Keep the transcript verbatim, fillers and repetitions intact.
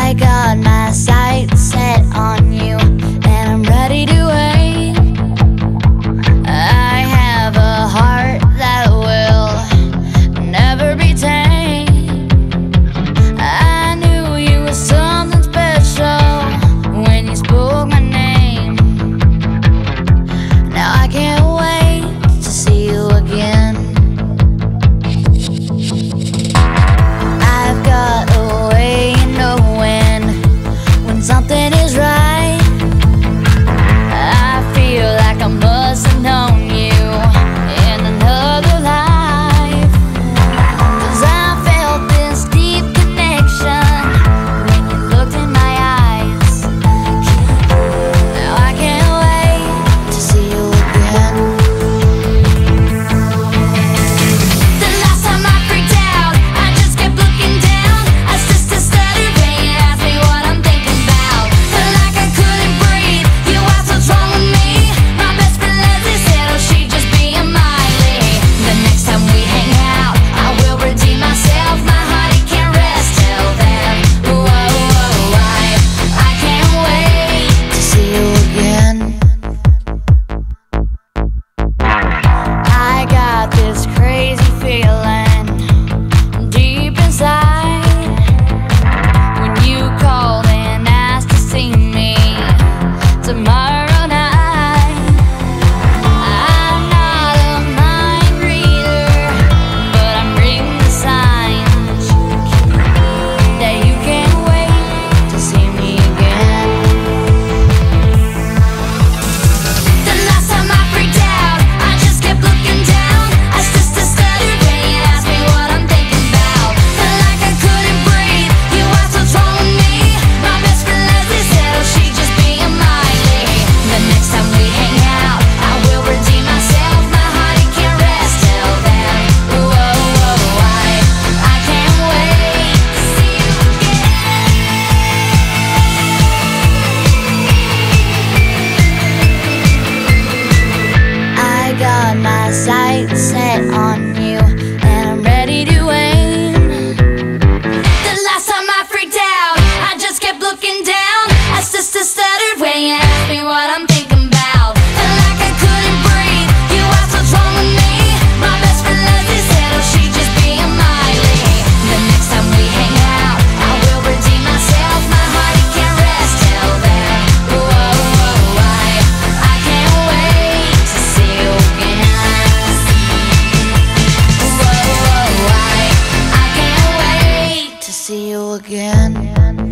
I got my sights set on you, and I'm ready to wait. I have a heart that will never be tamed. I knew you were something special when you spoke my name. Now I can't wait to see you again. I've got a way of knowing when something is right. I feel like I must have known you in another life, 'cause I felt this deep connection when you looked in my eyes. Now I can't wait to see you again. The last time I freaked out, I just kept looking down. I just stuttered when you asked me what I'm thinking about. Felt like I couldn't breathe. You asked what's wrong with me. My best friend Leslie said, oh, she'd just be a Miley. The next time we hang out, I will redeem myself. My heart, it can't rest till then. Whoa, whoa, I, I can't wait to see you again. I got this crazy feeling deep inside when you called and asked to see me tomorrow night. I'm not a mind reader, but I'm reading the signs that you can't wait to see me again. The last time I freaked out, I just kept looking down. I just stuttered when you asked me what I'm thinking about. Felt like I couldn't breathe. You asked what's wrong with me. My best friend Leslie said, oh, she'd just be a Miley. The next time we hang out, I will redeem myself. My heart, it can't rest till then. Whoa, whoa, I, I can't wait to see you again. I got my sights set on you, and I'm ready to aim. The last time I freaked out, I just kept looking down. I just stuttered when you asked me what I'm thinking about. Felt like I couldn't breathe. You asked what's wrong with me. My best friend Leslie said, oh, she'd just be a Miley. The next time we hang out, I will redeem myself. My heart, it can't rest till then. Whoa, whoa, I, I can't wait to see you again. Whoa, whoa, I, I can't wait to see you again.